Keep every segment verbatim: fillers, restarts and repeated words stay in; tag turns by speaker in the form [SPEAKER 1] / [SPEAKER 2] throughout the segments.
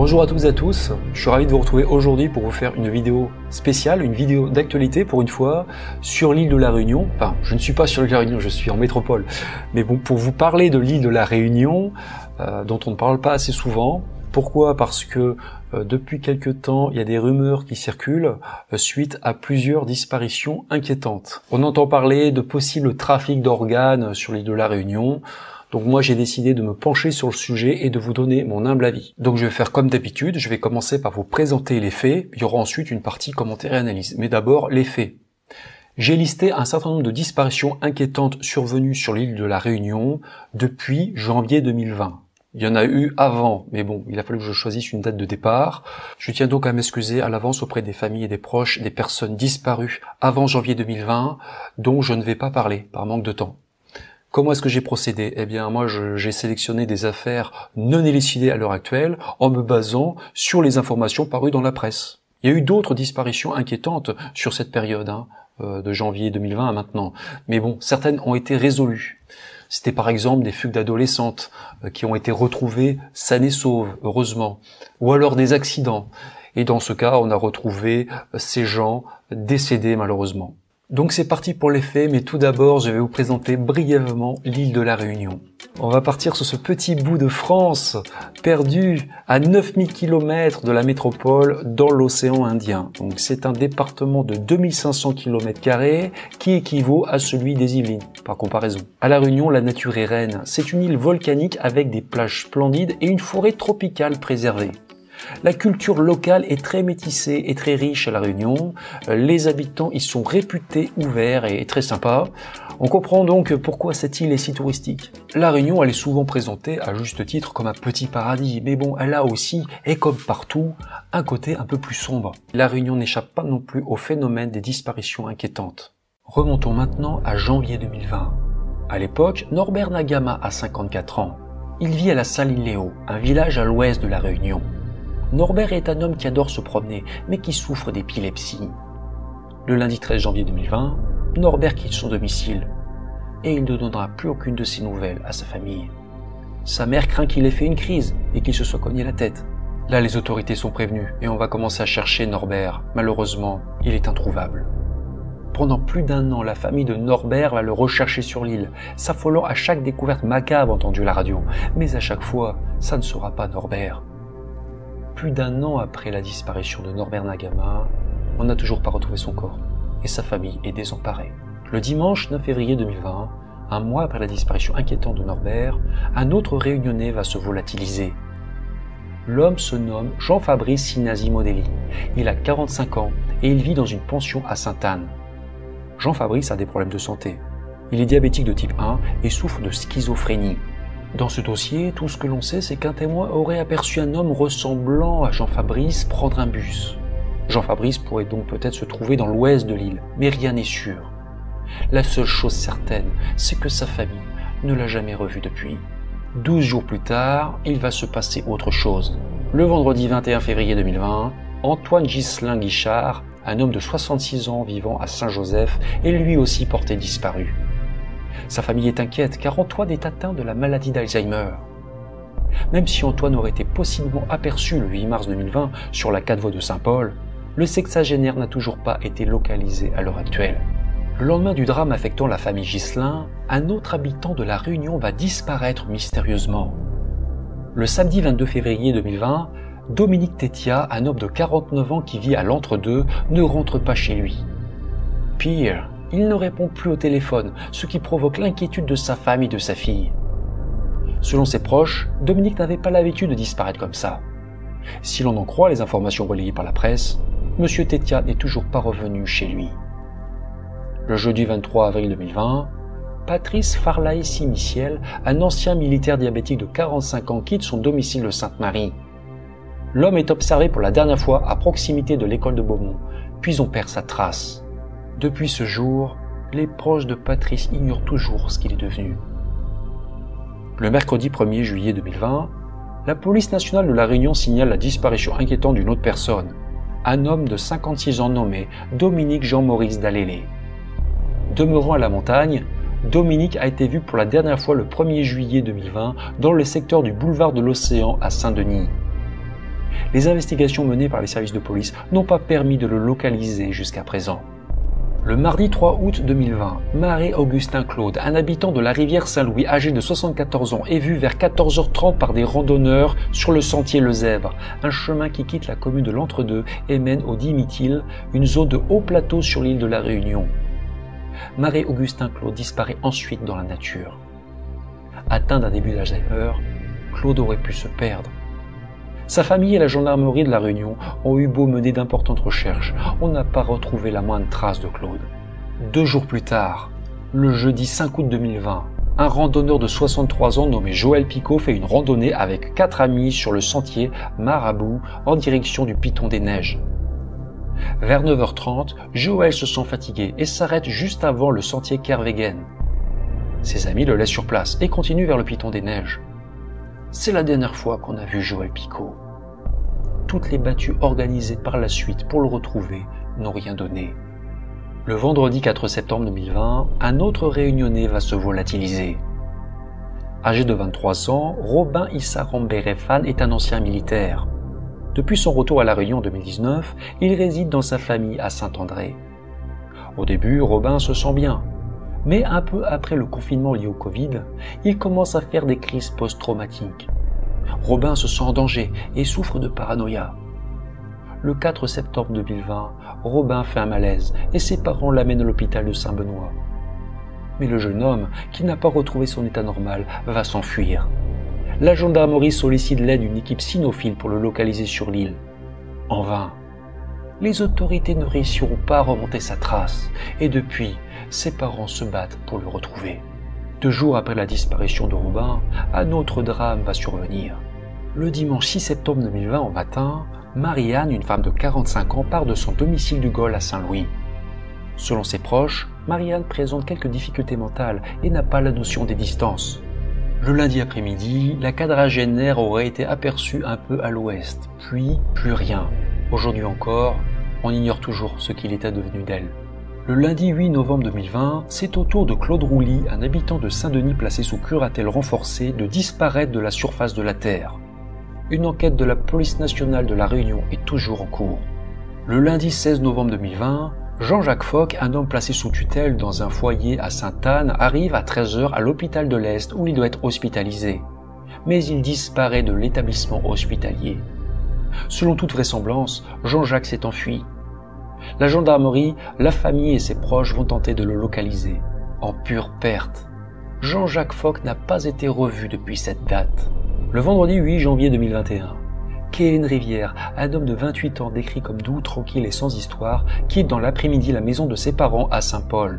[SPEAKER 1] Bonjour à toutes et à tous, je suis ravi de vous retrouver aujourd'hui pour vous faire une vidéo spéciale, une vidéo d'actualité pour une fois, sur l'île de la Réunion. Enfin, je ne suis pas sur l'île de la Réunion, je suis en métropole. Mais bon, pour vous parler de l'île de la Réunion, euh, dont on ne parle pas assez souvent. Pourquoi? Parce que euh, depuis quelque temps, il y a des rumeurs qui circulent euh, suite à plusieurs disparitions inquiétantes. On entend parler de possibles trafics d'organes sur l'île de la Réunion. Donc moi j'ai décidé de me pencher sur le sujet et de vous donner mon humble avis. Donc je vais faire comme d'habitude, je vais commencer par vous présenter les faits, il y aura ensuite une partie commentaire et analyse. Mais d'abord les faits. J'ai listé un certain nombre de disparitions inquiétantes survenues sur l'île de la Réunion depuis janvier deux mille vingt. Il y en a eu avant, mais bon, il a fallu que je choisisse une date de départ. Je tiens donc à m'excuser à l'avance auprès des familles et des proches des personnes disparues avant janvier deux mille vingt, dont je ne vais pas parler par manque de temps. Comment est-ce que j'ai procédé? Eh bien, moi, j'ai sélectionné des affaires non élucidées à l'heure actuelle en me basant sur les informations parues dans la presse. Il y a eu d'autres disparitions inquiétantes sur cette période, hein, euh, de janvier deux mille vingt à maintenant. Mais bon, certaines ont été résolues. C'était par exemple des fugues d'adolescentes euh, qui ont été retrouvées saines et sauves, heureusement. Ou alors des accidents. Et dans ce cas, on a retrouvé ces gens décédés malheureusement. Donc c'est parti pour les faits, mais tout d'abord je vais vous présenter brièvement l'île de la Réunion. On va partir sur ce petit bout de France, perdu à neuf mille kilomètres de la métropole dans l'océan Indien. Donc c'est un département de deux mille cinq cents kilomètres carrés qui équivaut à celui des Yvelines, par comparaison. À la Réunion, la nature est reine. C'est une île volcanique avec des plages splendides et une forêt tropicale préservée. La culture locale est très métissée et très riche à La Réunion. Les habitants y sont réputés ouverts et très sympas. On comprend donc pourquoi cette île est si touristique. La Réunion, elle est souvent présentée à juste titre comme un petit paradis. Mais bon, elle a aussi, et comme partout, un côté un peu plus sombre. La Réunion n'échappe pas non plus au phénomène des disparitions inquiétantes. Remontons maintenant à janvier deux mille vingt. À l'époque, Norbert Nagama a cinquante-quatre ans. Il vit à la Saline-Léo, un village à l'ouest de La Réunion. Norbert est un homme qui adore se promener, mais qui souffre d'épilepsie. Le lundi treize janvier deux mille vingt, Norbert quitte son domicile et il ne donnera plus aucune de ses nouvelles à sa famille. Sa mère craint qu'il ait fait une crise et qu'il se soit cogné la tête. Là, les autorités sont prévenues et on va commencer à chercher Norbert. Malheureusement, il est introuvable. Pendant plus d'un an, la famille de Norbert va le rechercher sur l'île, s'affolant à chaque découverte macabre entendue à la radio. Mais à chaque fois, ça ne sera pas Norbert. Plus d'un an après la disparition de Norbert Nagama, on n'a toujours pas retrouvé son corps et sa famille est désemparée. Le dimanche neuf février deux mille vingt, un mois après la disparition inquiétante de Norbert, un autre réunionnais va se volatiliser. L'homme se nomme Jean-Fabrice Sinazi Modelli. Il a quarante-cinq ans et il vit dans une pension à Sainte-Anne. Jean-Fabrice a des problèmes de santé. Il est diabétique de type un et souffre de schizophrénie. Dans ce dossier, tout ce que l'on sait, c'est qu'un témoin aurait aperçu un homme ressemblant à Jean-Fabrice prendre un bus. Jean-Fabrice pourrait donc peut-être se trouver dans l'ouest de l'île, mais rien n'est sûr. La seule chose certaine, c'est que sa famille ne l'a jamais revu depuis. Douze jours plus tard, il va se passer autre chose. Le vendredi vingt et un février deux mille vingt, Antoine Ghislain Guichard, un homme de soixante-six ans vivant à Saint-Joseph, est lui aussi porté disparu. Sa famille est inquiète car Antoine est atteint de la maladie d'Alzheimer. Même si Antoine aurait été possiblement aperçu le huit mars deux mille vingt sur la quai de de Saint-Paul, le sexagénaire n'a toujours pas été localisé à l'heure actuelle. Le lendemain du drame affectant la famille Ghislain, un autre habitant de la Réunion va disparaître mystérieusement. Le samedi vingt-deux février deux mille vingt, Dominique Tétia, un homme de quarante-neuf ans qui vit à l'Entre-deux, ne rentre pas chez lui. Pire, il ne répond plus au téléphone, ce qui provoque l'inquiétude de sa femme et de sa fille. Selon ses proches, Dominique n'avait pas l'habitude de disparaître comme ça. Si l'on en croit les informations relayées par la presse, M. Tétia n'est toujours pas revenu chez lui. Le jeudi vingt-trois avril deux mille vingt, Patrice Farlaessi-Missiel, un ancien militaire diabétique de quarante-cinq ans, quitte son domicile de Sainte-Marie. L'homme est observé pour la dernière fois à proximité de l'école de Beaumont, puis on perd sa trace. Depuis ce jour, les proches de Patrice ignorent toujours ce qu'il est devenu. Le mercredi premier juillet deux mille vingt, la police nationale de La Réunion signale la disparition inquiétante d'une autre personne, un homme de cinquante-six ans nommé Dominique Jean-Maurice Dalélé. Demeurant à la montagne, Dominique a été vu pour la dernière fois le premier juillet deux mille vingt dans le secteur du boulevard de l'Océan à Saint-Denis. Les investigations menées par les services de police n'ont pas permis de le localiser jusqu'à présent. Le mardi trois août deux mille vingt, Marie-Augustin Claude, un habitant de la rivière Saint-Louis âgé de soixante-quatorze ans, est vu vers quatorze heures trente par des randonneurs sur le sentier Le Zèbre, un chemin qui quitte la commune de l'Entre-deux et mène au Dimitil, une zone de haut plateau sur l'île de la Réunion. Marie-Augustin Claude disparaît ensuite dans la nature. Atteint d'un début d'Alzheimer, Claude aurait pu se perdre. Sa famille et la gendarmerie de la Réunion ont eu beau mener d'importantes recherches, on n'a pas retrouvé la moindre trace de Claude. Deux jours plus tard, le jeudi cinq août deux mille vingt, un randonneur de soixante-trois ans nommé Joël Picot fait une randonnée avec quatre amis sur le sentier Marabout en direction du Piton des Neiges. Vers neuf heures trente, Joël se sent fatigué et s'arrête juste avant le sentier Kervegen. Ses amis le laissent sur place et continuent vers le Piton des Neiges. C'est la dernière fois qu'on a vu Joël Picot. Toutes les battues organisées par la suite pour le retrouver n'ont rien donné. Le vendredi quatre septembre deux mille vingt, un autre réunionnais va se volatiliser. Âgé de vingt-trois ans, Robin Issa Rambéré-Fan est un ancien militaire. Depuis son retour à la Réunion en deux mille dix-neuf, il réside dans sa famille à Saint-André. Au début, Robin se sent bien. Mais un peu après le confinement lié au Covid, il commence à faire des crises post-traumatiques. Robin se sent en danger et souffre de paranoïa. Le quatre septembre deux mille vingt, Robin fait un malaise et ses parents l'amènent à l'hôpital de Saint-Benoît. Mais le jeune homme, qui n'a pas retrouvé son état normal, va s'enfuir. La gendarmerie sollicite l'aide d'une équipe cynophile pour le localiser sur l'île. En vain. Les autorités ne réussiront pas à remonter sa trace, et depuis, ses parents se battent pour le retrouver. Deux jours après la disparition de Robin, un autre drame va survenir. Le dimanche six septembre deux mille vingt au matin, Marianne, une femme de quarante-cinq ans, part de son domicile du Gol à Saint-Louis. Selon ses proches, Marianne présente quelques difficultés mentales et n'a pas la notion des distances. Le lundi après-midi, la quadragénaire aurait été aperçue un peu à l'ouest, puis plus rien. Aujourd'hui encore, on ignore toujours ce qu'il était devenu d'elle. Le lundi huit novembre deux mille vingt, c'est au tour de Claude Rouly, un habitant de Saint-Denis placé sous curatelle renforcée, de disparaître de la surface de la Terre. Une enquête de la police nationale de la Réunion est toujours en cours. Le lundi seize novembre deux mille vingt, Jean-Jacques Foch, un homme placé sous tutelle dans un foyer à Sainte-Anne, arrive à treize heures à l'hôpital de l'Est où il doit être hospitalisé. Mais il disparaît de l'établissement hospitalier. Selon toute vraisemblance, Jean-Jacques s'est enfui. La gendarmerie, la famille et ses proches vont tenter de le localiser. En pure perte. Jean-Jacques Foch n'a pas été revu depuis cette date. Le vendredi huit janvier deux mille vingt et un, Kevin Rivière, un homme de vingt-huit ans décrit comme doux, tranquille et sans histoire, quitte dans l'après-midi la maison de ses parents à Saint-Paul.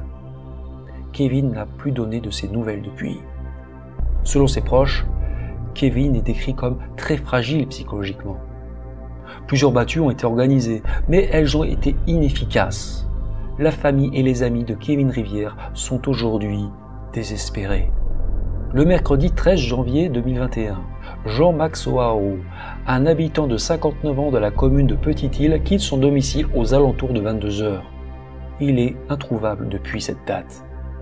[SPEAKER 1] Kevin n'a plus donné de ses nouvelles depuis. Selon ses proches, Kevin est décrit comme très fragile psychologiquement. Plusieurs battues ont été organisées, mais elles ont été inefficaces. La famille et les amis de Kevin Rivière sont aujourd'hui désespérés. Le mercredi treize janvier deux mille vingt et un, Jean-Max Oao, un habitant de cinquante-neuf ans de la commune de Petite-Île, quitte son domicile aux alentours de vingt-deux heures. Il est introuvable depuis cette date.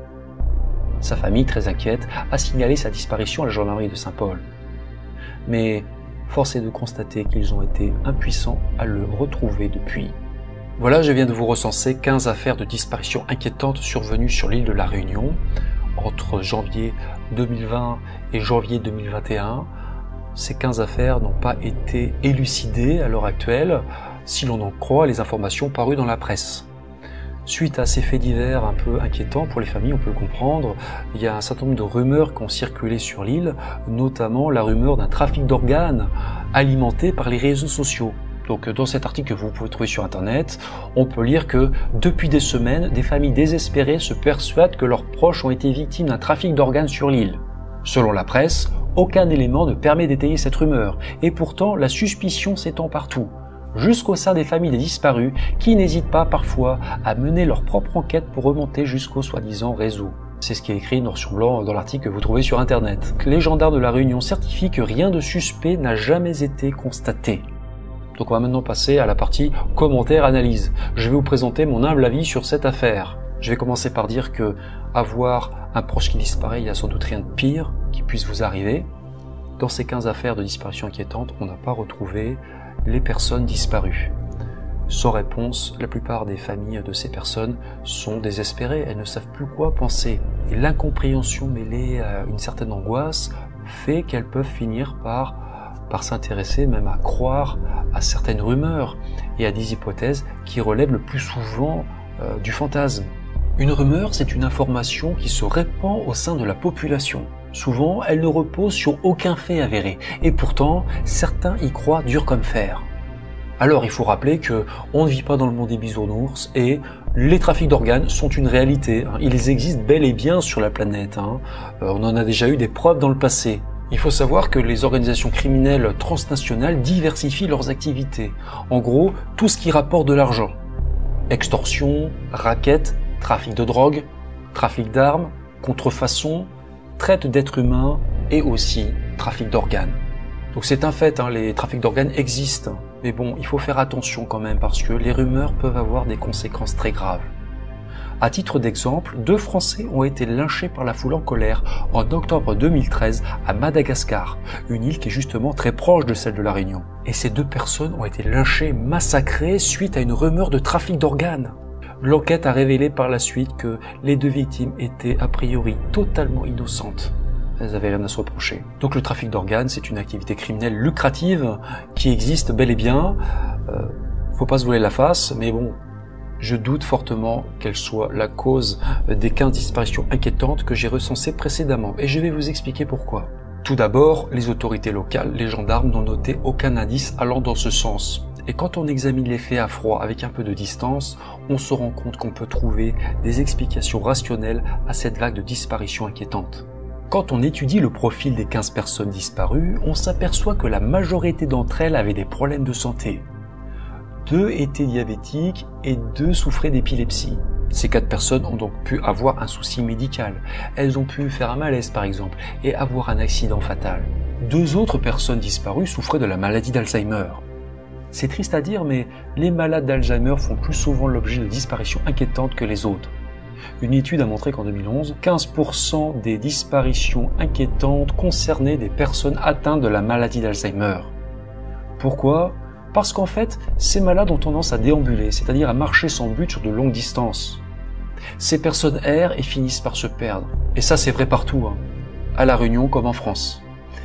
[SPEAKER 1] Sa famille, très inquiète, a signalé sa disparition à la gendarmerie de Saint-Paul. Mais force est de constater qu'ils ont été impuissants à le retrouver depuis. Voilà, je viens de vous recenser quinze affaires de disparition inquiétantes survenues sur l'île de la Réunion entre janvier deux mille vingt et janvier deux mille vingt et un. Ces quinze affaires n'ont pas été élucidées à l'heure actuelle, si l'on en croit les informations parues dans la presse. Suite à ces faits divers un peu inquiétants pour les familles, on peut le comprendre, il y a un certain nombre de rumeurs qui ont circulé sur l'île, notamment la rumeur d'un trafic d'organes alimenté par les réseaux sociaux. Donc dans cet article que vous pouvez trouver sur internet, on peut lire que depuis des semaines, des familles désespérées se persuadent que leurs proches ont été victimes d'un trafic d'organes sur l'île. Selon la presse, aucun élément ne permet d'étayer cette rumeur, et pourtant la suspicion s'étend partout, jusqu'au sein des familles des disparus qui n'hésitent pas parfois à mener leur propre enquête pour remonter jusqu'au soi-disant réseau. C'est ce qui est écrit noir sur blanc dans l'article que vous trouvez sur internet. Les gendarmes de la Réunion certifient que rien de suspect n'a jamais été constaté. Donc on va maintenant passer à la partie commentaires, analyse. Je vais vous présenter mon humble avis sur cette affaire. Je vais commencer par dire que avoir un proche qui disparaît, il n'y a sans doute rien de pire qui puisse vous arriver. Dans ces quinze affaires de disparition inquiétantes, on n'a pas retrouvé les personnes disparues. Sans réponse, la plupart des familles de ces personnes sont désespérées, elles ne savent plus quoi penser. Et l'incompréhension mêlée à une certaine angoisse fait qu'elles peuvent finir par, par s'intéresser, même à croire à certaines rumeurs et à des hypothèses qui relèvent le plus souvent euh, du fantasme. Une rumeur, c'est une information qui se répand au sein de la population. Souvent, elle ne repose sur aucun fait avéré, et pourtant, certains y croient dur comme fer. Alors il faut rappeler que on ne vit pas dans le monde des bisounours et les trafics d'organes sont une réalité. Ils existent bel et bien sur la planète. On en a déjà eu des preuves dans le passé. Il faut savoir que les organisations criminelles transnationales diversifient leurs activités. En gros, tout ce qui rapporte de l'argent. Extorsion, racket, trafic de drogue, trafic d'armes, contrefaçon, traite d'êtres humains et aussi trafic d'organes. Donc c'est un fait, hein, les trafics d'organes existent. Mais bon, il faut faire attention quand même parce que les rumeurs peuvent avoir des conséquences très graves. À titre d'exemple, deux Français ont été lynchés par la foule en colère en octobre deux mille treize à Madagascar, une île qui est justement très proche de celle de la Réunion. Et ces deux personnes ont été lynchées, massacrées suite à une rumeur de trafic d'organes. L'enquête a révélé par la suite que les deux victimes étaient a priori totalement innocentes. Elles n'avaient rien à se reprocher. Donc le trafic d'organes, c'est une activité criminelle lucrative qui existe bel et bien. Euh, faut pas se voiler la face, mais bon, je doute fortement qu'elle soit la cause des quinze disparitions inquiétantes que j'ai recensées précédemment. Et je vais vous expliquer pourquoi. Tout d'abord, les autorités locales, les gendarmes n'ont noté aucun indice allant dans ce sens. Et quand on examine les faits à froid avec un peu de distance, on se rend compte qu'on peut trouver des explications rationnelles à cette vague de disparitions inquiétantes. Quand on étudie le profil des quinze personnes disparues, on s'aperçoit que la majorité d'entre elles avaient des problèmes de santé. Deux étaient diabétiques et deux souffraient d'épilepsie. Ces quatre personnes ont donc pu avoir un souci médical. Elles ont pu faire un malaise par exemple et avoir un accident fatal. Deux autres personnes disparues souffraient de la maladie d'Alzheimer. C'est triste à dire, mais les malades d'Alzheimer font plus souvent l'objet de disparitions inquiétantes que les autres. Une étude a montré qu'en deux mille onze, quinze pour cent des disparitions inquiétantes concernaient des personnes atteintes de la maladie d'Alzheimer. Pourquoi ? Parce qu'en fait, ces malades ont tendance à déambuler, c'est-à-dire à marcher sans but sur de longues distances. Ces personnes errent et finissent par se perdre. Et ça, c'est vrai partout, hein, à La Réunion comme en France.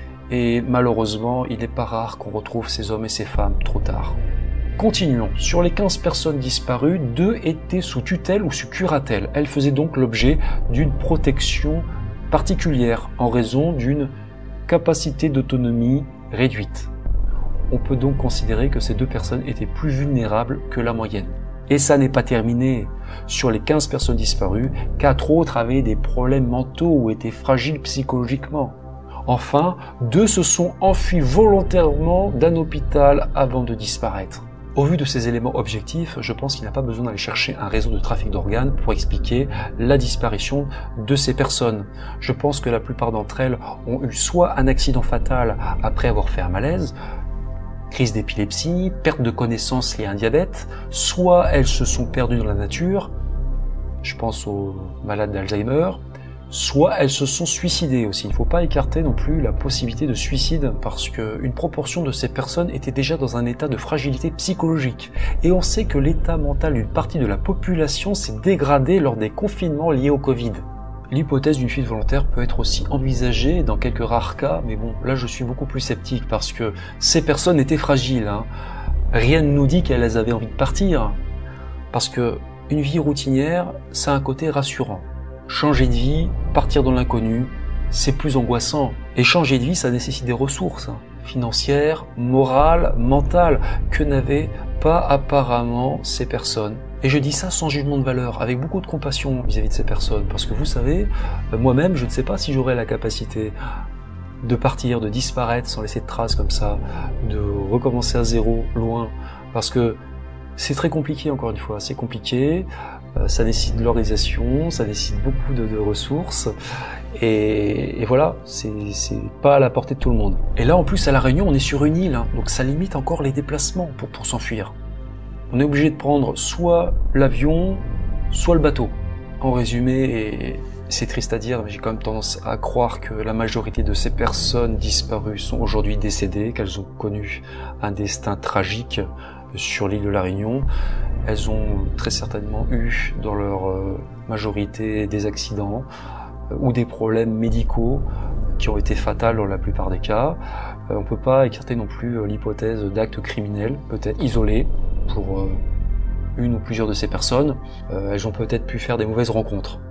[SPEAKER 1] Et malheureusement, il n'est pas rare qu'on retrouve ces hommes et ces femmes trop tard. Continuons. Sur les quinze personnes disparues, deux étaient sous tutelle ou sous curatelle. Elles faisaient donc l'objet d'une protection particulière en raison d'une capacité d'autonomie réduite. On peut donc considérer que ces deux personnes étaient plus vulnérables que la moyenne. Et ça n'est pas terminé. Sur les quinze personnes disparues, quatre autres avaient des problèmes mentaux ou étaient fragiles psychologiquement. Enfin, deux se sont enfuis volontairement d'un hôpital avant de disparaître. Au vu de ces éléments objectifs, je pense qu'il n'y a pas besoin d'aller chercher un réseau de trafic d'organes pour expliquer la disparition de ces personnes. Je pense que la plupart d'entre elles ont eu soit un accident fatal après avoir fait un malaise, crise d'épilepsie, perte de connaissance liée à un diabète, soit elles se sont perdues dans la nature, je pense aux malades d'Alzheimer, soit elles se sont suicidées aussi. Il ne faut pas écarter non plus la possibilité de suicide parce qu'une proportion de ces personnes était déjà dans un état de fragilité psychologique. Et on sait que l'état mental d'une partie de la population s'est dégradé lors des confinements liés au Covid. L'hypothèse d'une fuite volontaire peut être aussi envisagée dans quelques rares cas, mais bon, là je suis beaucoup plus sceptique parce que ces personnes étaient fragiles. Hein. Rien ne nous dit qu'elles avaient envie de partir. Parce que une vie routinière, ça a un côté rassurant. Changer de vie, partir dans l'inconnu, c'est plus angoissant. Et changer de vie, ça nécessite des ressources financières, morales, mentales, que n'avaient pas apparemment ces personnes. Et je dis ça sans jugement de valeur, avec beaucoup de compassion vis-à-vis de ces personnes. Parce que vous savez, moi-même, je ne sais pas si j'aurais la capacité de partir, de disparaître sans laisser de traces comme ça, de recommencer à zéro, loin. Parce que c'est très compliqué, encore une fois, c'est compliqué. Ça nécessite de l'organisation, ça nécessite beaucoup de, de ressources, et, et voilà, c'est pas à la portée de tout le monde. Et là, en plus, à La Réunion, on est sur une île, hein, donc ça limite encore les déplacements pour, pour s'enfuir. On est obligé de prendre soit l'avion, soit le bateau. En résumé, et C'est triste à dire, mais j'ai quand même tendance à croire que la majorité de ces personnes disparues sont aujourd'hui décédées, qu'elles ont connu un destin tragique sur l'île de la Réunion. Elles ont très certainement eu dans leur majorité des accidents ou des problèmes médicaux qui ont été fatals dans la plupart des cas. On ne peut pas écarter non plus l'hypothèse d'actes criminels, peut-être isolés pour une ou plusieurs de ces personnes. Elles ont peut-être pu faire des mauvaises rencontres.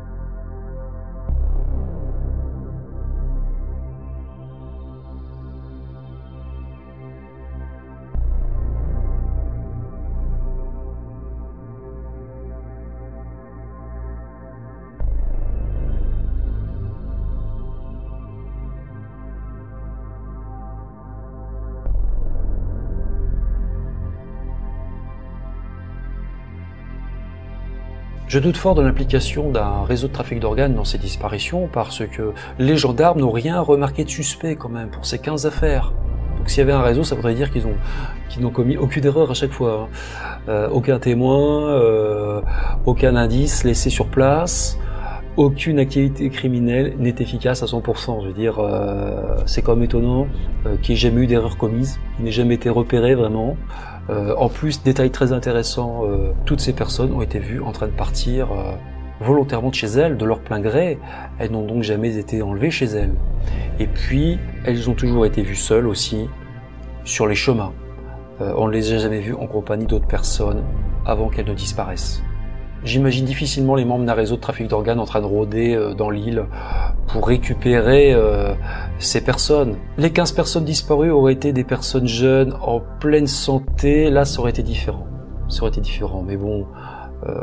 [SPEAKER 1] Je doute fort de l'implication d'un réseau de trafic d'organes dans ces disparitions parce que les gendarmes n'ont rien remarqué de suspect quand même pour ces quinze affaires. Donc s'il y avait un réseau, ça voudrait dire qu'ils ont qu'ils n'ont commis aucune erreur à chaque fois. Hein. Euh, aucun témoin, euh, aucun indice laissé sur place, aucune activité criminelle n'est efficace à cent pour cent. Je veux dire, euh, c'est quand même étonnant euh, qu'il n'y ait jamais eu d'erreur commise, qu'il n'ait jamais été repéré vraiment. Euh, en plus, détail très intéressant, euh, toutes ces personnes ont été vues en train de partir euh, volontairement de chez elles, de leur plein gré. Elles n'ont donc jamais été enlevées chez elles. Et puis, elles ont toujours été vues seules aussi sur les chemins. Euh, on ne les a jamais vues en compagnie d'autres personnes avant qu'elles ne disparaissent. J'imagine difficilement les membres d'un réseau de trafic d'organes en train de rôder euh, dans l'île pour récupérer euh, ces personnes. Les quinze personnes disparues auraient été des personnes jeunes, en pleine santé, là ça aurait été différent. Ça aurait été différent, mais bon, euh,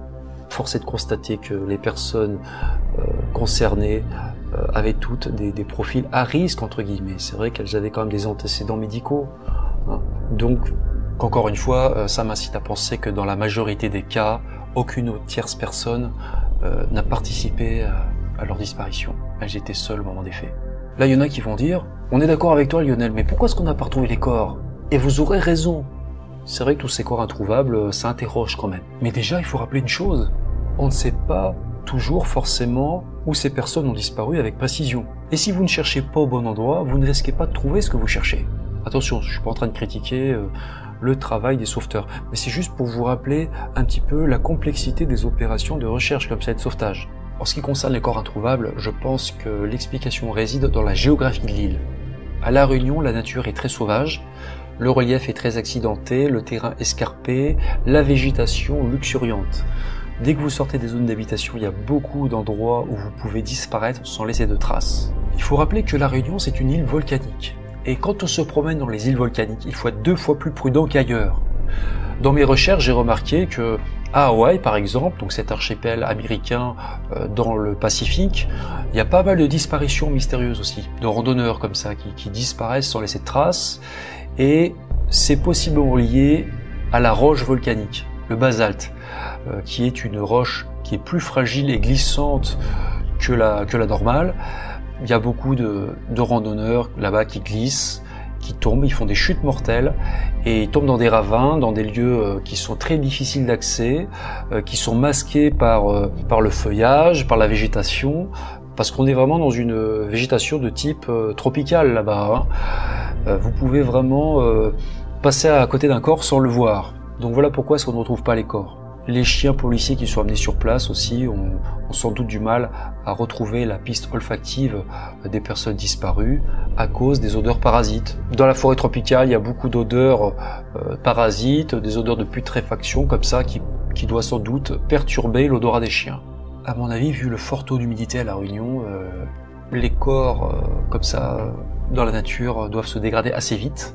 [SPEAKER 1] force est de constater que les personnes euh, concernées euh, avaient toutes des, des profils à risque, entre guillemets. C'est vrai qu'elles avaient quand même des antécédents médicaux. Hein. Donc, encore une fois, euh, ça m'incite à penser que dans la majorité des cas, aucune autre tierce personne euh, n'a participé à, à leur disparition. Elles étaient seules au moment des faits. Là, il y en a qui vont dire « On est d'accord avec toi, Lionel, mais pourquoi est-ce qu'on n'a pas retrouvé les corps ?» Et vous aurez raison. C'est vrai que tous ces corps introuvables, ça interroge quand même. Mais déjà, il faut rappeler une chose. On ne sait pas toujours forcément où ces personnes ont disparu avec précision. Et si vous ne cherchez pas au bon endroit, vous ne risquez pas de trouver ce que vous cherchez. Attention, je suis pas en train de critiquer euh, le travail des sauveteurs, mais c'est juste pour vous rappeler un petit peu la complexité des opérations de recherche comme ça et de sauvetage. En ce qui concerne les corps introuvables, je pense que l'explication réside dans la géographie de l'île. À La Réunion, la nature est très sauvage, le relief est très accidenté, le terrain escarpé, la végétation luxuriante. Dès que vous sortez des zones d'habitation, il y a beaucoup d'endroits où vous pouvez disparaître sans laisser de traces. Il faut rappeler que La Réunion, c'est une île volcanique. Et quand on se promène dans les îles volcaniques, il faut être deux fois plus prudent qu'ailleurs. Dans mes recherches, j'ai remarqué que à Hawaï, par exemple, donc cet archipel américain euh, dans le Pacifique, il y a pas mal de disparitions mystérieuses aussi, de randonneurs comme ça, qui, qui disparaissent sans laisser de traces. Et c'est possiblement lié à la roche volcanique, le basalte, euh, qui est une roche qui est plus fragile et glissante que la, que la normale. Il y a beaucoup de, de randonneurs là-bas qui glissent, qui tombent, ils font des chutes mortelles et ils tombent dans des ravins, dans des lieux euh, qui sont très difficiles d'accès, euh, qui sont masqués par, euh, par le feuillage, par la végétation, parce qu'on est vraiment dans une végétation de type euh, tropical là-bas. Hein. Euh, vous pouvez vraiment euh, passer à côté d'un corps sans le voir. Donc voilà pourquoi est-ce qu'on ne retrouve pas les corps. Les chiens policiers qui sont amenés sur place aussi ont, ont sans doute du mal à retrouver la piste olfactive des personnes disparues à cause des odeurs parasites. Dans la forêt tropicale, il y a beaucoup d'odeurs euh, parasites, des odeurs de putréfaction comme ça qui, qui doit sans doute perturber l'odorat des chiens. À mon avis, vu le fort taux d'humidité à La Réunion, euh, les corps euh, comme ça euh, dans la nature doivent se dégrader assez vite.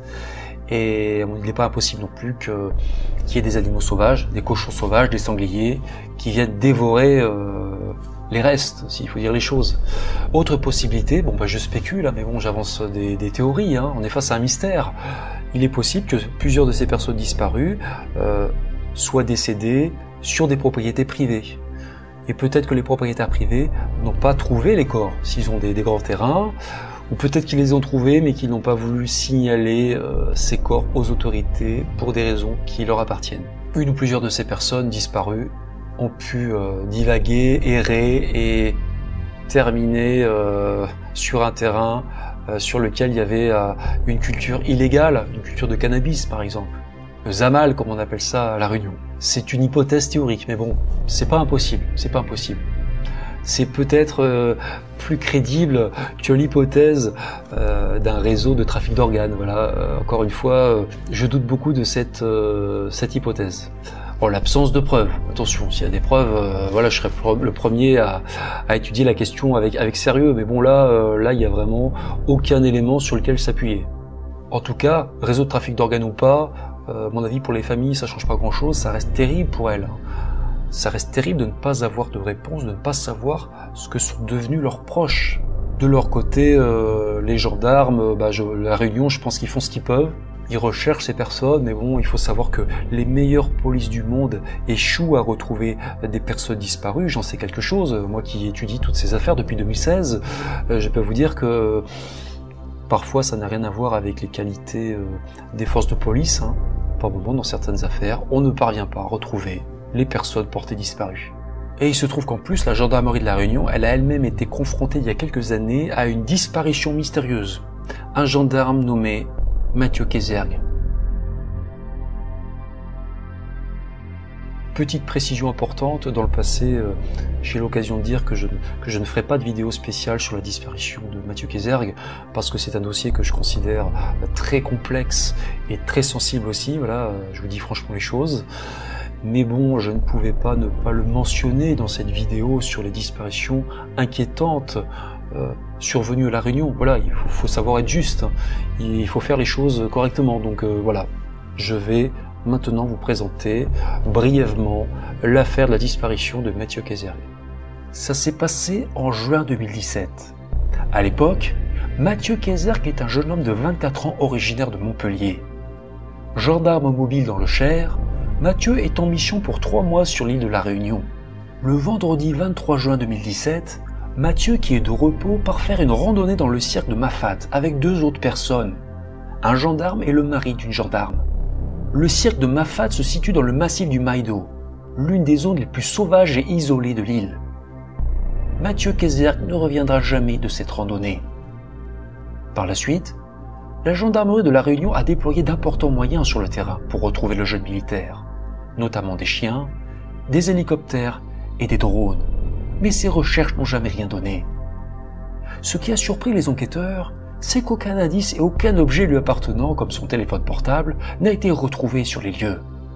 [SPEAKER 1] Et il n'est pas impossible non plus que, qu'il y ait des animaux sauvages, des cochons sauvages, des sangliers, qui viennent dévorer euh, les restes, s'il faut dire les choses. Autre possibilité, bon bah je spécule, hein, mais bon j'avance des, des théories, hein, on est face à un mystère. Il est possible que plusieurs de ces personnes disparues euh, soient décédées sur des propriétés privées. Et peut-être que les propriétaires privés n'ont pas trouvé les corps, s'ils ont des, des grands terrains, ou peut-être qu'ils les ont trouvés mais qu'ils n'ont pas voulu signaler euh, ces corps aux autorités pour des raisons qui leur appartiennent. Une ou plusieurs de ces personnes disparues ont pu euh, divaguer, errer et terminé euh, sur un terrain euh, sur lequel il y avait euh, une culture illégale, une culture de cannabis par exemple. Le Zamal, comme on appelle ça à La Réunion. C'est une hypothèse théorique, mais bon, c'est pas impossible, c'est pas impossible. C'est peut-être euh, plus crédible que l'hypothèse euh, d'un réseau de trafic d'organes. Voilà, euh, encore une fois, euh, je doute beaucoup de cette, euh, cette hypothèse. En l'absence de preuves, attention, s'il y a des preuves, euh, voilà, je serais le premier à, à étudier la question avec, avec sérieux. Mais bon, là, euh, là, il y a vraiment aucun élément sur lequel s'appuyer. En tout cas, réseau de trafic d'organes ou pas, euh, à mon avis, pour les familles, ça change pas grand-chose. Ça reste terrible pour elles. Ça reste terrible de ne pas avoir de réponse, de ne pas savoir ce que sont devenus leurs proches. De leur côté, euh, les gendarmes, bah, je, la Réunion, je pense qu'ils font ce qu'ils peuvent. Ils recherchent ces personnes, mais bon, il faut savoir que les meilleures polices du monde échouent à retrouver des personnes disparues. J'en sais quelque chose. Moi qui étudie toutes ces affaires depuis deux mille seize, euh, je peux vous dire que parfois ça n'a rien à voir avec les qualités euh, des forces de police. Hein. Par moment, dans certaines affaires, on ne parvient pas à retrouver les personnes portées disparues. Et il se trouve qu'en plus, la gendarmerie de La Réunion, elle a elle-même été confrontée il y a quelques années à une disparition mystérieuse. Un gendarme nommé Mathieu Kézergue. Petite précision importante, dans le passé, euh, j'ai eu l'occasion de dire que je, que je ne ferai pas de vidéo spéciale sur la disparition de Mathieu Kézergue, parce que c'est un dossier que je considère très complexe et très sensible aussi, voilà, je vous dis franchement les choses. Mais bon, je ne pouvais pas ne pas le mentionner dans cette vidéo sur les disparitions inquiétantes euh, survenues à La Réunion. Voilà, il faut, faut savoir être juste, il faut faire les choses correctement. Donc euh, voilà, je vais maintenant vous présenter brièvement l'affaire de la disparition de Mathieu Kézergue. Ça s'est passé en juin deux mille dix-sept. À l'époque, Mathieu Kézergue est un jeune homme de vingt-quatre ans originaire de Montpellier. Gendarme mobile dans le Cher, Mathieu est en mission pour trois mois sur l'île de La Réunion. Le vendredi vingt-trois juin deux mille dix-sept, Mathieu, qui est de repos, part faire une randonnée dans le cirque de Mafat avec deux autres personnes, un gendarme et le mari d'une gendarme. Le cirque de Mafat se situe dans le massif du Maïdo, l'une des zones les plus sauvages et isolées de l'île. Mathieu Kézergue ne reviendra jamais de cette randonnée. Par la suite, la gendarmerie de La Réunion a déployé d'importants moyens sur le terrain pour retrouver le jeune militaire, notamment des chiens, des hélicoptères et des drones. Mais ces recherches n'ont jamais rien donné. Ce qui a surpris les enquêteurs, c'est qu'aucun indice et aucun objet lui appartenant, comme son téléphone portable, n'a été retrouvé sur les lieux.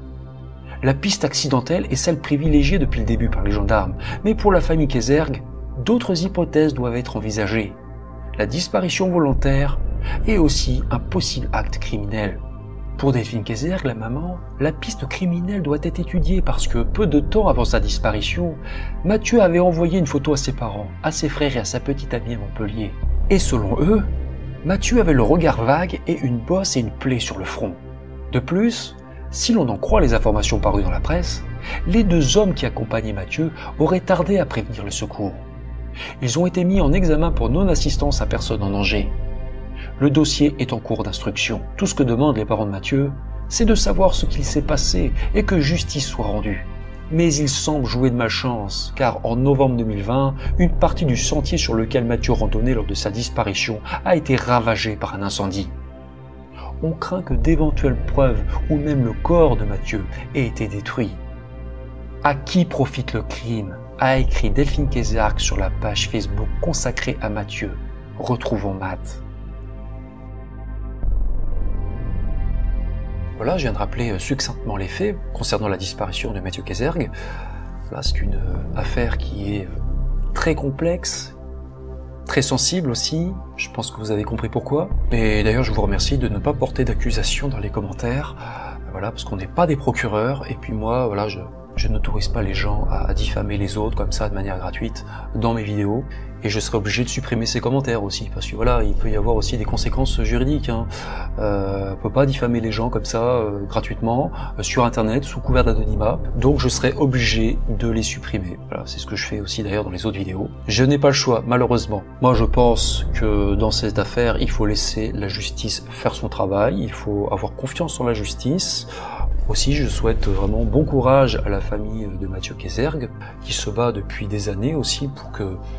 [SPEAKER 1] La piste accidentelle est celle privilégiée depuis le début par les gendarmes, mais pour la famille Kézergue, d'autres hypothèses doivent être envisagées. La disparition volontaire et aussi un possible acte criminel. Pour Delphine Kézergue, la maman, la piste criminelle doit être étudiée parce que peu de temps avant sa disparition, Mathieu avait envoyé une photo à ses parents, à ses frères et à sa petite amie à Montpellier. Et selon eux, Mathieu avait le regard vague et une bosse et une plaie sur le front. De plus, si l'on en croit les informations parues dans la presse, les deux hommes qui accompagnaient Mathieu auraient tardé à prévenir le secours. Ils ont été mis en examen pour non-assistance à personne en danger. Le dossier est en cours d'instruction. Tout ce que demandent les parents de Mathieu, c'est de savoir ce qu'il s'est passé et que justice soit rendue. Mais il semble jouer de malchance, car en novembre deux mille vingt, une partie du sentier sur lequel Mathieu randonnait lors de sa disparition a été ravagée par un incendie. On craint que d'éventuelles preuves ou même le corps de Mathieu ait été détruit. À qui profite le crime ? A écrit Delphine Kézergue sur la page Facebook consacrée à Mathieu. Retrouvons Matt. Voilà, je viens de rappeler succinctement les faits concernant la disparition de Mathieu Kézergue. Là, c'est une affaire qui est très complexe, très sensible aussi. Je pense que vous avez compris pourquoi. Et d'ailleurs, je vous remercie de ne pas porter d'accusation dans les commentaires. Voilà, parce qu'on n'est pas des procureurs. Et puis moi, voilà, je, je n'autorise pas les gens à, à diffamer les autres comme ça de manière gratuite dans mes vidéos. Et je serai obligé de supprimer ces commentaires aussi, parce que voilà, il peut y avoir aussi des conséquences juridiques. Hein. Euh, on peut pas diffamer les gens comme ça euh, gratuitement euh, sur Internet sous couvert d'anonymat. Donc je serai obligé de les supprimer. Voilà, c'est ce que je fais aussi d'ailleurs dans les autres vidéos. Je n'ai pas le choix, malheureusement. Moi, je pense que dans cette affaire, il faut laisser la justice faire son travail. Il faut avoir confiance en la justice. Aussi, je souhaite vraiment bon courage à la famille de Mathieu Kézergue, qui se bat depuis des années aussi pour que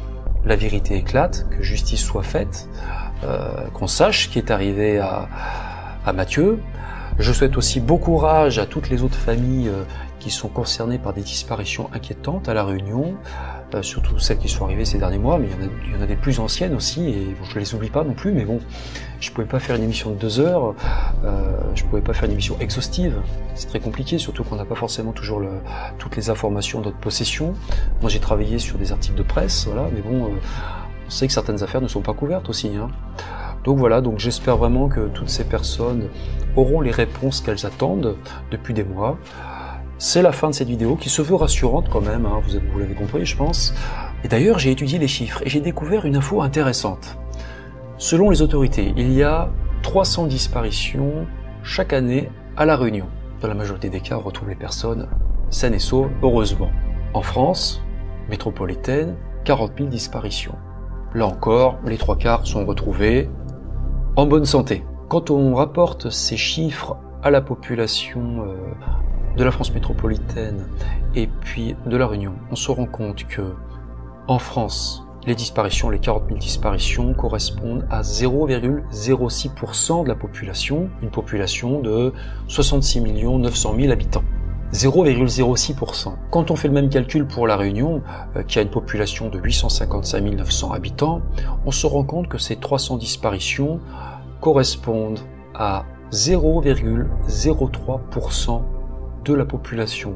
[SPEAKER 1] la vérité éclate, que justice soit faite, euh, qu'on sache ce qui est arrivé à, à Mathieu. Je souhaite aussi bon courage à toutes les autres familles euh, qui sont concernées par des disparitions inquiétantes à La Réunion, euh, surtout celles qui sont arrivées ces derniers mois, mais il y en a, il y en a des plus anciennes aussi, et bon, je les oublie pas non plus, mais bon, je pouvais pas faire une émission de deux heures, euh, je pouvais pas faire une émission exhaustive, c'est très compliqué, surtout qu'on n'a pas forcément toujours le, toutes les informations dans notre possession. Moi j'ai travaillé sur des articles de presse, voilà, mais bon, euh, on sait que certaines affaires ne sont pas couvertes aussi, hein. Donc voilà, donc j'espère vraiment que toutes ces personnes auront les réponses qu'elles attendent depuis des mois. C'est la fin de cette vidéo qui se veut rassurante quand même, hein, vous, vous l'avez compris je pense. Et d'ailleurs j'ai étudié les chiffres et j'ai découvert une info intéressante. Selon les autorités, il y a trois cents disparitions chaque année à La Réunion. Dans la majorité des cas, on retrouve les personnes saines et sauves, heureusement. En France, métropolitaine, quarante mille disparitions. Là encore, les trois quarts sont retrouvés en bonne santé. Quand on rapporte ces chiffres à la population euh, de la France métropolitaine et puis de La Réunion, on se rend compte que en France, les disparitions, les quarante mille disparitions correspondent à zéro virgule zéro six pour cent de la population, une population de soixante-six millions neuf cent mille habitants. zéro virgule zéro six pour cent. Quand on fait le même calcul pour La Réunion, euh, qui a une population de huit cent cinquante-cinq mille neuf cents habitants, on se rend compte que ces trois cents disparitions correspondent à zéro virgule zéro trois pour cent de la population.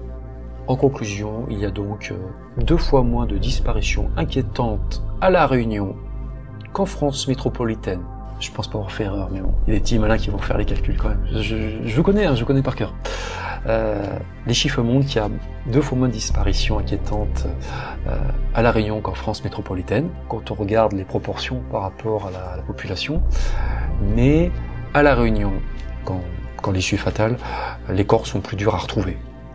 [SPEAKER 1] En conclusion, il y a donc euh, deux fois moins de disparitions inquiétantes à La Réunion qu'en France métropolitaine. Je pense pas avoir fait erreur, mais bon, il y a des petits malins qui vont faire les calculs quand même. Je, je, je connais, hein, je connais par cœur. Euh, les chiffres montrent qu'il y a deux fois moins de disparitions inquiétantes euh, à La Réunion qu'en France métropolitaine, quand on regarde les proportions par rapport à la, à la population. Mais à La Réunion, quand, quand l'issue est fatale, les corps sont plus durs à retrouver.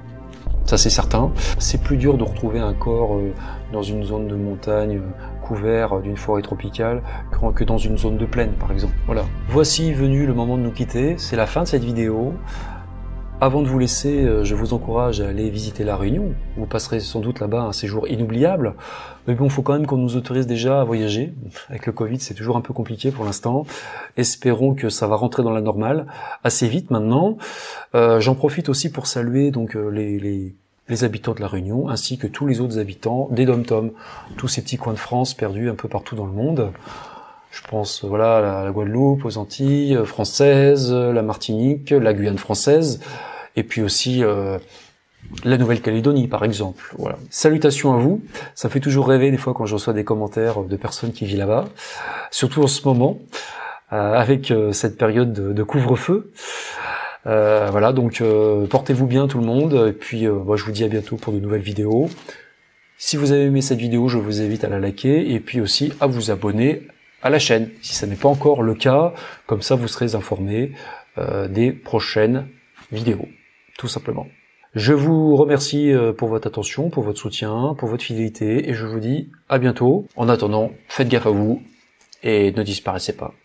[SPEAKER 1] Ça c'est certain. C'est plus dur de retrouver un corps euh, dans une zone de montagne euh, couvert d'une forêt tropicale que, que dans une zone de plaine par exemple. Voilà. Voici venu le moment de nous quitter. C'est la fin de cette vidéo. Avant de vous laisser, je vous encourage à aller visiter La Réunion. Vous passerez sans doute là-bas un séjour inoubliable. Mais bon, il faut quand même qu'on nous autorise déjà à voyager. Avec le Covid, c'est toujours un peu compliqué pour l'instant. Espérons que ça va rentrer dans la normale assez vite maintenant. Euh, j'en profite aussi pour saluer donc les, les, les habitants de La Réunion, ainsi que tous les autres habitants des Dom-Tom, tous ces petits coins de France perdus un peu partout dans le monde. Je pense voilà, à la Guadeloupe, aux Antilles françaises, la Martinique, la Guyane française, et puis aussi euh, la Nouvelle-Calédonie, par exemple. Voilà. Salutations à vous. Ça fait toujours rêver des fois quand je reçois des commentaires de personnes qui vivent là-bas, surtout en ce moment, euh, avec euh, cette période de, de couvre-feu. Euh, voilà, donc euh, portez-vous bien tout le monde, et puis euh, moi, je vous dis à bientôt pour de nouvelles vidéos. Si vous avez aimé cette vidéo, je vous invite à la liker, et puis aussi à vous abonner à la chaîne, si ce n'est pas encore le cas, comme ça vous serez informés euh, des prochaines vidéos, tout simplement. Je vous remercie pour votre attention, pour votre soutien, pour votre fidélité, et je vous dis à bientôt. En attendant, faites gaffe à vous, et ne disparaissez pas.